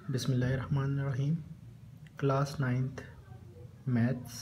बिस्मिल्लाहिर्रहमानिर्रहीम। Class 9th maths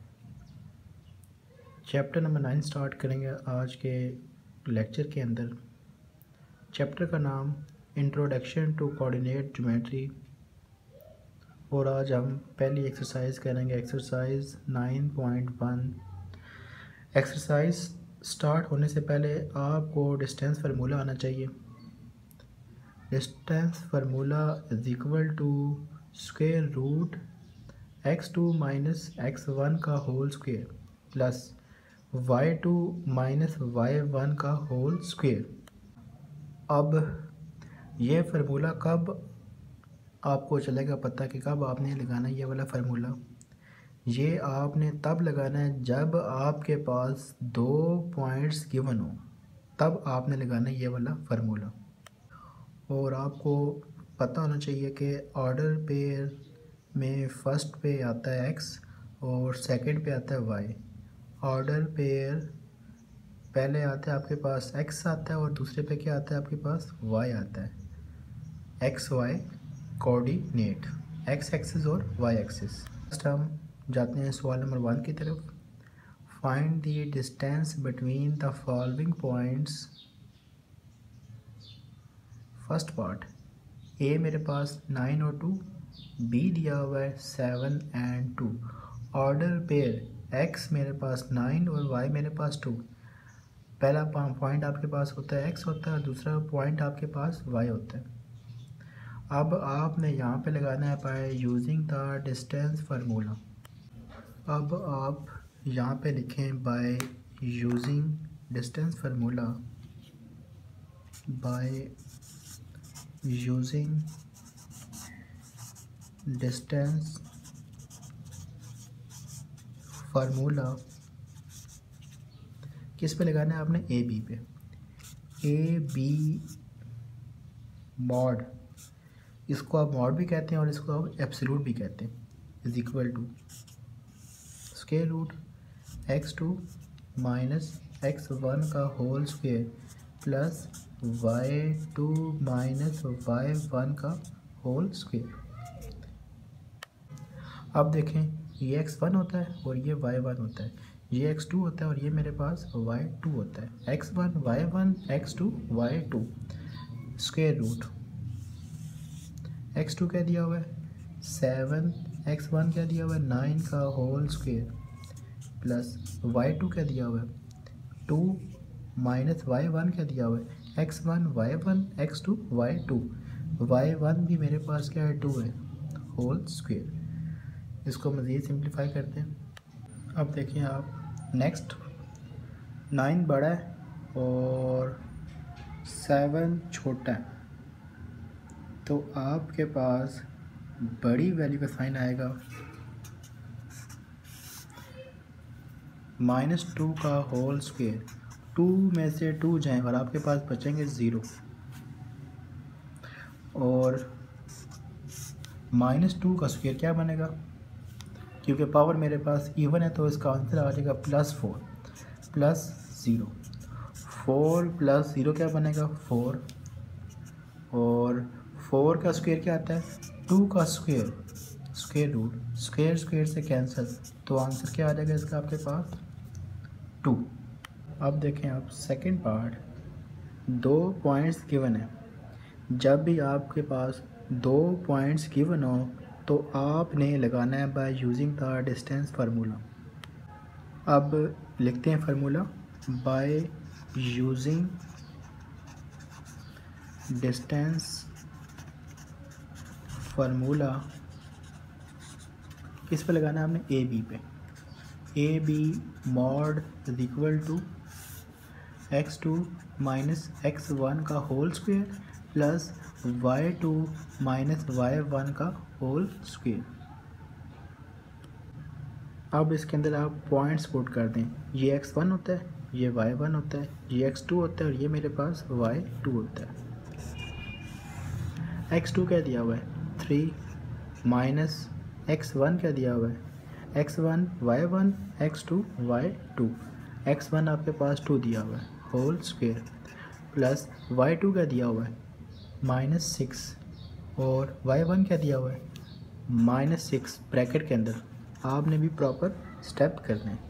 chapter number 9 start करेंगे आज के लेक्चर के अंदर। चैप्टर का नाम इंट्रोडक्शन टू कोऑर्डिनेट ज्योमेट्री, और आज हम पहली एक्सरसाइज करेंगे, एक्सरसाइज 9.1। एक्सरसाइज स्टार्ट होने से पहले आपको डिस्टेंस फार्मूला आना चाहिए। Distance formula is equal to square root x2 minus x1 का whole square plus y2 minus y1 का होल स्क्वायर। अब ये फार्मूला कब आपको चलेगा पता कि कब आपने लगाना है ये वाला फार्मूला। ये आपने तब लगाना है जब आपके पास दो पॉइंट्स गिवन हो, तब आपने लगाना है ये वाला फार्मूला। और आपको पता होना चाहिए कि ऑर्डर पेयर में फर्स्ट पे आता है x और सेकंड पे आता है y। ऑर्डर पेयर पहले आता है आपके पास x आता है और दूसरे पे क्या आता है आपके पास y आता है। x y coordinate, x axis और y एक्सिस। फर्स्ट हम जाते हैं सवाल नंबर 1 की तरफ। Find the distance between the following points. First part, A मेरे पास 9 और 2, बी दिया हुआ है 7 एंड 2। ऑर्डर पेयर एक्स मेरे पास 9 और वाई मेरे पास 2। पहला पॉइंट आपके पास होता है एक्स होता है और दूसरा पॉइंट आपके पास वाई होता है। अब आपने यहाँ पे लगाना है by using the distance formula. अब आप यहाँ पे लिखें by using distance formula, by using distance formula. किस पे लगाना है आपने? ए बी पे। ए बी मॉड, इसको आप मॉड भी कहते हैं और इसको आप एब्सोल्यूट भी कहते हैं, is equal to square root x2 minus x1 का whole square plus y2 minus y1 का होल स्क्वायर। अब देखें, ये x1 होता है और ये y1 होता है, ये x2 होता है और ये मेरे पास y2 होता है। x1 y1 x2 y2 square root x2 क्या दिया हुआ है 7, x1 क्या दिया हुआ है 9 का होल स्क्वायर प्लस y2 क्या दिया हुआ है 2 माइनस y1 क्या दिया हुआ है x1 y1 x2 y2। y1 भी मेरे पास क्या है 2 है होल स्क्वायर। इसको मज़ीद सिंप्लीफाई करते हैं। अब देखिए आप, नेक्स्ट 9 बड़ा है और 7 छोटा है, तो आपके पास बड़ी वैल्यू का साइन आएगा -2 का होल स्क्वायर। 2 में से 2 जाएँ और आपके पास बचेंगे 0, और -2 का स्क्वायर क्या बनेगा, क्योंकि पावर मेरे पास इवन है तो इसका आंसर आ जाएगा +4 प्लस 0। 4 प्लस 0 क्या बनेगा 4, और 4 का स्क्वायर क्या आता है 2 का square, square root, square square से कैंसिल, तो आंसर क्या आ जाएगा इसका आपके पास 2। अब देखें आप सेकंड पार्ट, 2 पॉइंट्स गिवन है। जब भी आपके पास 2 पॉइंट्स गिवन हो तो आपने लगाना है by using the distance formula. अब लिखते हैं formula, by using distance formula. किस पे लगाना है आपने? ए बी पे। A B mod is equal to x2 minus x1 का whole square plus y2 minus y1 का होल स्क्वायर। अब इसके अंदर आप पॉइंट्स पुट कर दें, ये x1 होता है, ये y1 होता है, ये x2 होता है और ये मेरे पास y2 होता है। x2 क्या दिया हुआ है 3 माइनस x1 क्या दिया हुआ है x1 y1 x2 y2। x1 आपके पास 2 दिया हुआ है होल स्क्वायर प्लस y2 का दिया हुआ है -6 और y1 क्या दिया हुआ है -6 ब्रैकेट के अंदर। आपने भी प्रॉपर स्टेप करना है।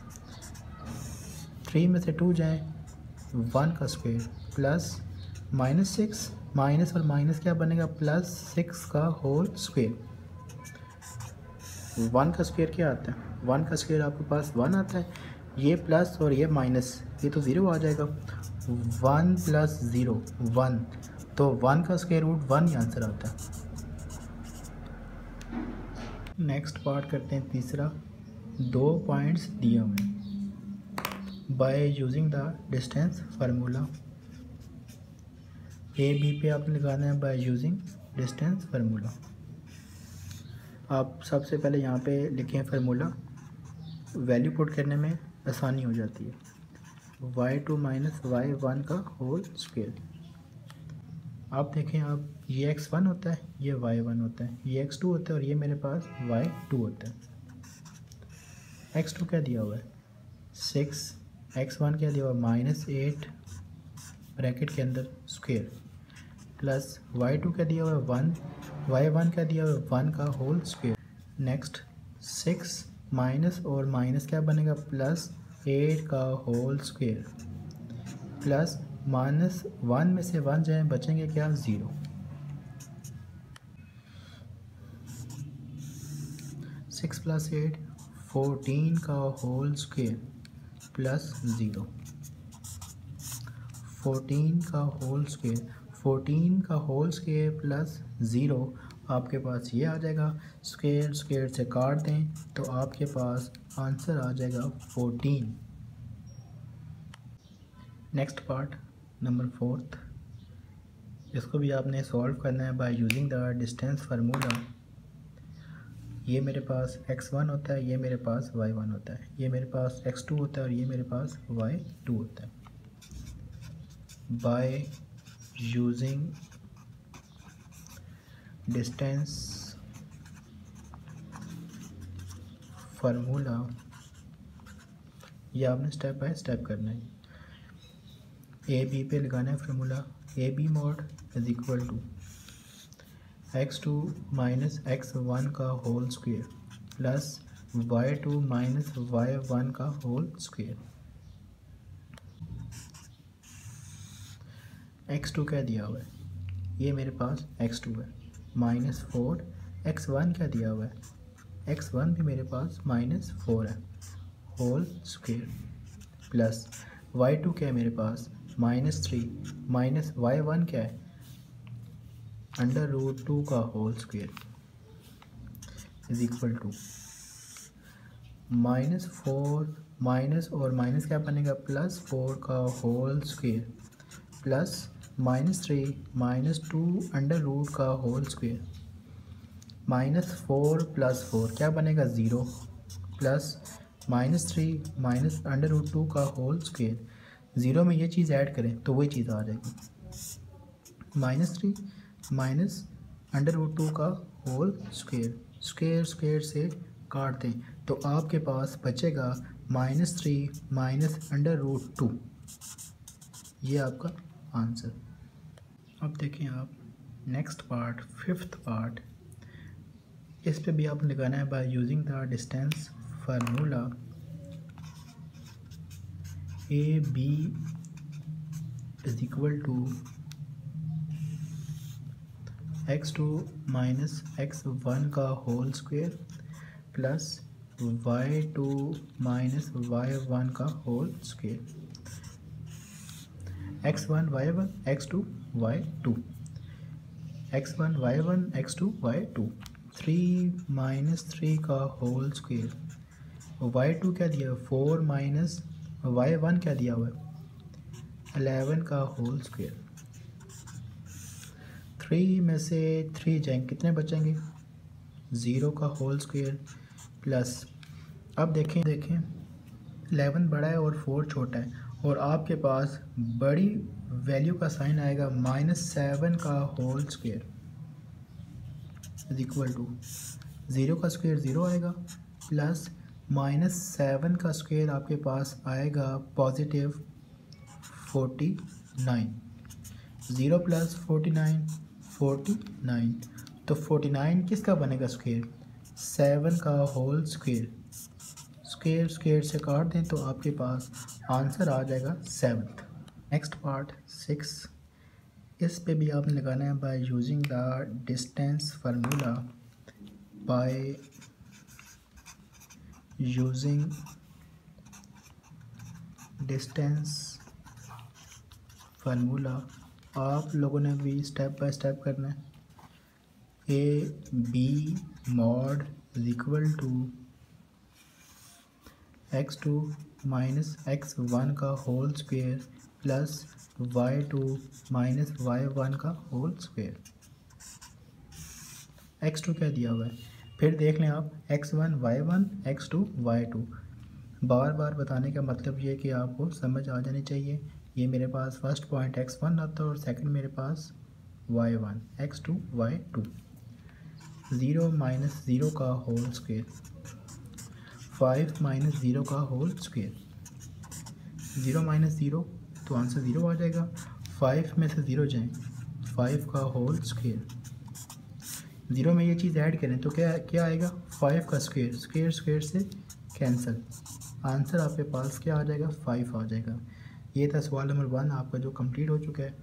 3 में से 2 जाएँ 1 का स्क्वायर प्लस -6 माइनस और माइनस क्या बनेगा +6 का होल स्क्वायर। 1 का स्क्वायर क्या आता है 1 का स्क्वायर आपके पास 1 आता है, ये प्लस और ये माइनस, ये तो 0 आ जाएगा। 1 + 0 1, तो 1 का स्क्वायर रूट 1 ही आंसर आता है। नेक्स्ट पार्ट करते हैं तीसरा। 2 पॉइंट्स दिए हुए हैं। By using the distance formula, A B पे आपने लगाना है बाय यूजिंग डिस्टेंस फार्मूला। आप सबसे पहले यहाँ पे लिखें फार्मूला, वैल्यू पुट करने में आसानी हो जाती है। y2 - y1 का होल स्क्वायर। आप देखें, आप ये x1 होता है, ये y1 होता है, ये x2 होता है और ये मेरे पास y2 होता है। x2 क्या दिया हुआ है 6, x1 क्या दिया हुआ है -8 ब्रैकेट के अंदर स्क्वायर, प्लस y2 क्या दिया हुआ है 1, y1 क्या दिया हुआ है 1 का होल स्क्वायर। नेक्स्ट 6 माइनस और माइनस क्या बनेगा +8 का होल स्क्वायर, प्लस -1 में से 1 जाए बचेंगे क्या 0। 6 + 8 14 का होल स्क्वायर प्लस 0। 14 का होल स्क्वायर, 14 का होल स्क्वायर प्लस 0 आपके पास ये आ जाएगा। स्क्वायर स्क्वायर से काट दें तो आपके पास आंसर आ जाएगा 14। नेक्स्ट पार्ट नंबर 4, इसको भी आपने सॉल्व करना है by using the distance formula. ये मेरे पास x1 होता है, ये मेरे पास y1 होता है, ये मेरे पास x2 होता है और ये मेरे पास y2 होता है। बाय यूजिंग डिस्टेंस फार्मूला, ये आपने स्टेप बाय स्टेप करना है। ए बी पे लगाना है formula, A B mod = x2 - x1 का whole square plus y2 - y1 का होल स्क्वायर। x2 क्या दिया हुआ है, ये मेरे पास x2 है, -4, x1 क्या दिया हुआ है, x1 भी मेरे पास -4 है, होल स्क्वायर, प्लस y2 क्या है मेरे पास -3, माइनस y1 क्या है √2 का होल स्क्वायर = -4 माइनस और माइनस क्या बनेगा +4 का होल स्क्वायर, प्लस -3 -2 √रूट का होल स्क्वायर, -4 + 4 क्या बनेगा 0, प्लस -3 √2 का होल स्क्वायर। 0 में ये चीज़ ऐड करें तो वही चीज़ आ जाएगी, -3 √2 का होल स्क्वायर। स्क्वायर स्क्वायर से काट दें तो आपके पास बचेगा -3 √2, ये आपका आंसर। अब देखें आप नेक्स्ट पार्ट 5th पार्ट, इस पे भी आपने लगाना है by using the distance formula. A B = x2 - x1 का whole square plus y2 - y1 का whole square. x1 y1 x2 y2, x1 y1 x2 y2, 3 - 3 का होल स्क्वायर, y2 क्या दिया 4 - y1 क्या दिया हुआ है 11 का होल स्क्वायर। 3 में से 3 जाएंगे कितने बचेंगे 0 का होल स्क्वायर, प्लस अब देखें 11 बड़ा है और 4 छोटा है, और आपके पास बड़ी वैल्यू का साइन आएगा -7 का होल स्क्वायर = 0 का स्क्वायर 0 आएगा, प्लस -7 का स्क्वायर आपके पास आएगा +49। 0 + 49 49। तो 49 किसका बनेगा स्क्वायर? 7 का होल स्क्वायर। स्क्वायर स्क्वायर से काट दें तो आपके पास आंसर आ जाएगा 7। नेक्स्ट पार्ट 6, इस पे भी आपने लगाना है by using the distance formula. By using distance formula आप लोगों ने भी स्टेप बाय स्टेप करना है। A B mod is equal to x2 minus x1 का whole square plus y2 minus y1 का होल स्क्वायर। x2 क्या दिया हुआ है, फिर देख लें आप, x1 y1 x2 y2। बार बार बताने का मतलब ये कि आपको समझ आ जानी चाहिए। ये मेरे पास फर्स्ट पॉइंट x1 आता है और सेकंड मेरे पास y1 x2 y2। 0 माइनस 0 का होल स्क्वायर, 5 माइनस 0 का होल स्क्वायर। 0 माइनस 0 तो आंसर 0 आ जाएगा। 5 में से 0 जाएं, 5 का होल स्क्वायर। 0 में ये चीज़ ऐड करें तो क्या क्या आएगा? 5 का स्क्वायर, स्क्वायर स्क्वायर से कैंसिल, आंसर आपके पास क्या आ जाएगा? 5 आ जाएगा। ये था सवाल नंबर 1 आपका जो कंप्लीट हो चुका है।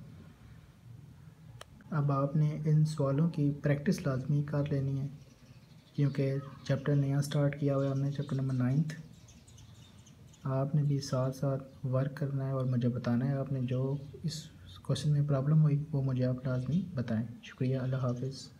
अब आपने इन सवालों की प्रैक्टिस लाजमी कर लेनी है क्योंकि चैप्टर नया स्टार्ट किया हुआ है हमने, चैप्टर नंबर 9। आपने भी साथ साथ वर्क करना है और मुझे बताना है आपने जो इस क्वेश्चन में प्रॉब्लम हुई वो मुझे आप लाजमी बताएं। शुक्रिया, अल्लाह हाफिज़।